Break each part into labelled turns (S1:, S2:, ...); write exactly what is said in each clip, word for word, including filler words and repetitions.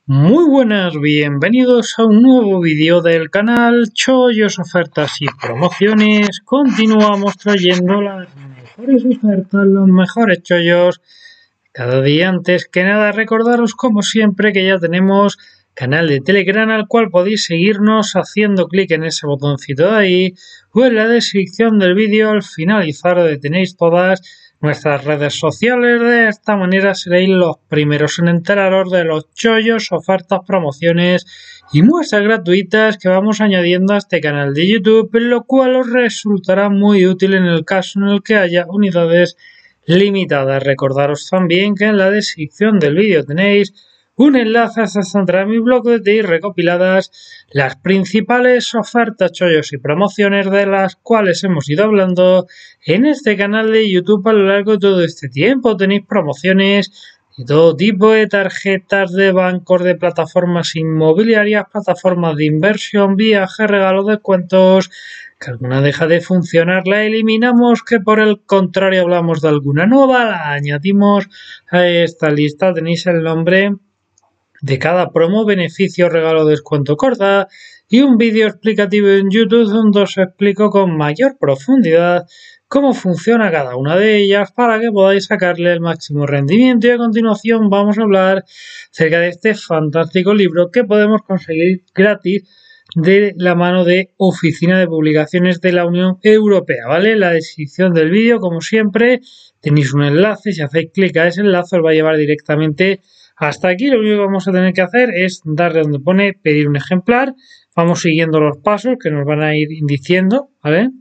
S1: Muy buenas, bienvenidos a un nuevo vídeo del canal Chollos, Ofertas y Promociones. Continuamos trayendo las mejores ofertas, los mejores chollos cada día. Antes que nada, recordaros como siempre que ya tenemos canal de Telegram al cual podéis seguirnos haciendo clic en ese botoncito de ahí o en la descripción del vídeo al finalizar donde tenéis todas nuestras redes sociales. De esta manera seréis los primeros en enteraros de los chollos, ofertas, promociones y muestras gratuitas que vamos añadiendo a este canal de YouTube, lo cual os resultará muy útil en el caso en el que haya unidades limitadas. Recordaros también que en la descripción del vídeo tenéis un enlace hasta entrar a mi blog donde tenéis recopiladas las principales ofertas, chollos y promociones de las cuales hemos ido hablando en este canal de YouTube a lo largo de todo este tiempo. Tenéis promociones de todo tipo de tarjetas de bancos, de plataformas inmobiliarias, plataformas de inversión, viajes, regalos, descuentos. Que alguna deja de funcionar, la eliminamos, que por el contrario hablamos de alguna nueva, la añadimos a esta lista. Tenéis el nombre de cada promo, beneficio, regalo, descuento, corta y un vídeo explicativo en YouTube donde os explico con mayor profundidad cómo funciona cada una de ellas para que podáis sacarle el máximo rendimiento. Y a continuación vamos a hablar acerca de este fantástico libro que podemos conseguir gratis de la mano de Oficina de Publicaciones de la Unión Europea, ¿vale? En la descripción del vídeo, como siempre, tenéis un enlace. Si hacéis clic a ese enlace os va a llevar directamente hasta aquí. Lo único que vamos a tener que hacer es darle donde pone pedir un ejemplar. Vamos siguiendo los pasos que nos van a ir diciendo, ¿vale?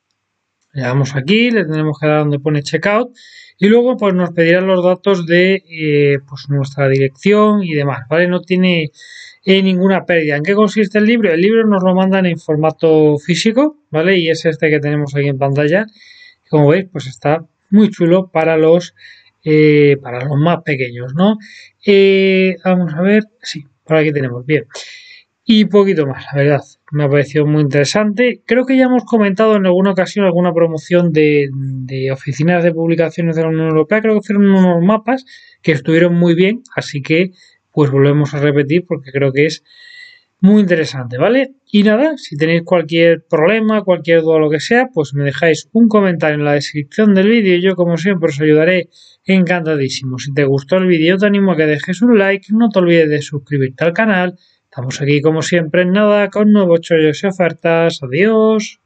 S1: Le damos aquí, le tenemos que dar donde pone checkout y luego pues nos pedirán los datos de eh, pues nuestra dirección y demás, ¿vale? No tiene eh, ninguna pérdida. ¿En qué consiste el libro? El libro nos lo mandan en formato físico, ¿vale? Y es este que tenemos aquí en pantalla. Como veis, pues está muy chulo para los eh, para los más pequeños, ¿no? Eh, vamos a ver, sí, por aquí tenemos, bien. Y poquito más, la verdad, me ha parecido muy interesante. Creo que ya hemos comentado en alguna ocasión alguna promoción de, de oficinas de publicaciones de la Unión Europea. Creo que fueron unos mapas que estuvieron muy bien, así que pues volvemos a repetir porque creo que es muy interesante, ¿vale? Y nada, si tenéis cualquier problema, cualquier duda o lo que sea, pues me dejáis un comentario en la descripción del vídeo y yo como siempre os ayudaré encantadísimo. Si te gustó el vídeo te animo a que dejes un like, no te olvides de suscribirte al canal. Estamos aquí como siempre en nada con nuevos chollos y ofertas. Adiós.